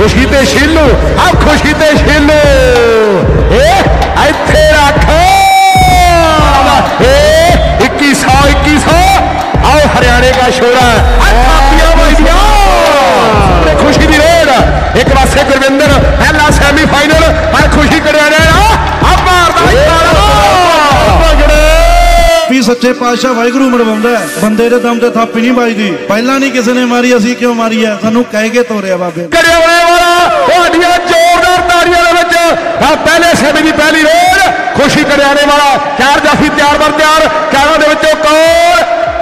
खुशी ते शीलू आ खुशी ते शीलू इत्थे रख 2100 आओ हरियाणे का शोरा खुशी की रेड एक पासे गुरविंदर पहला सैमीफाइनल पर खुशी करियाने भी सच्चे पातशाह वाहिगुरू मरवाउंदा बंदे दे दम ते थापी नहीं बजदी पहला नहीं किसी ने मारी असीं क्यों मारी है सानू कह के तोरिया बाबे करियाने वाला ਤੁਹਾਡੀਆਂ जोरदार ताड़ियां दे विच पहले सेमी दी पहली रेड खुशी करियाने वाला चार जाफी तैयार बर तैयार चारों दे विचों कौन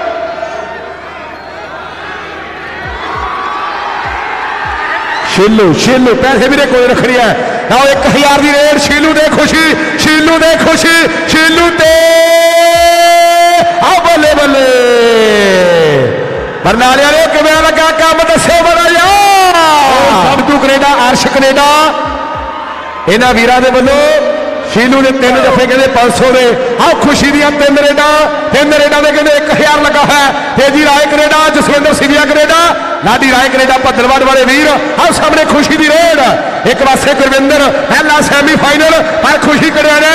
शीलू शीलू पैसे भी कोई रख रही है आओ 1000 की रेड शीलू दे खुशी शीलू दे खुशी शीलू ते आओ बल्ले बल्ले बरनाले वाले किवें लगा काम दसो बड़ा यार सब तू कनेडा अर्श कनेडा इन्हां वीरां दे वल्लों शीलू ने 3 दफे कहते 500 दे आओ खुशी दियां 3 रेडा दे कहते 1000 लगा है Teji Rai Canada Jaswinder Sindhia Canada Laddi Rai Canada Bhadrawad वाले वीर आओ सामने खुशी की रेड एक पासे गुरविंदर पहला सैमीफाइनल पर खुशी करियाने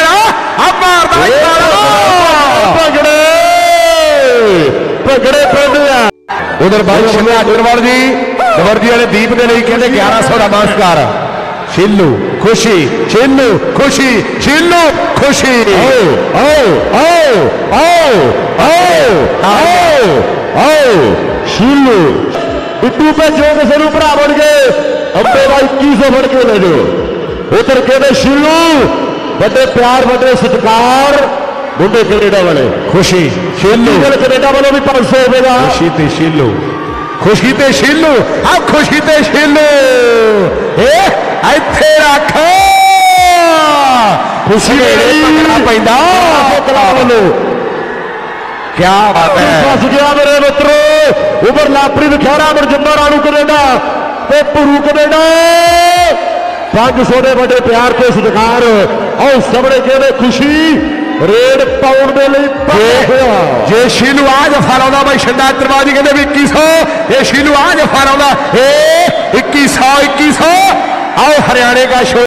उधर भाई शिमला अग्रवाल जी गवर्जी वाले दीप के लिए कहते 1100 का नमस्कार शीलू खुशी शीलू खुशी शीलू खुशी आओ आओ आओ आओ आओ आओ आओ शीलू बिट्टू पे जो किसी भरा बन गए अंबे का 2100 फड़ के ले जाओ उधर कहते शीलू बड़े प्यार बड़े सत्कार मुंडे कनेडा वाले खुशी शीलू कनेडा वालों भी 500 होगा खुशी ते शीलू खुशी ते शीलू आ खुशी ते शीलू इत्थे रख खुशी पैंदा क्या बात है फस गया मेरे मित्रों उबर लापरी विखारा मरजिंदा राणू कनेडा ते पुरू कनेडा 500 दे बड़े प्यार के सत्कार और सबने कहते खुशी रेड पाउंड दे लिए जे शीलू आज फलाउंदा भाई शंदा त्रिपाठी कहते 2100 ये शीलू आज फलाउंदा 2100 आओ हरियाणे का शो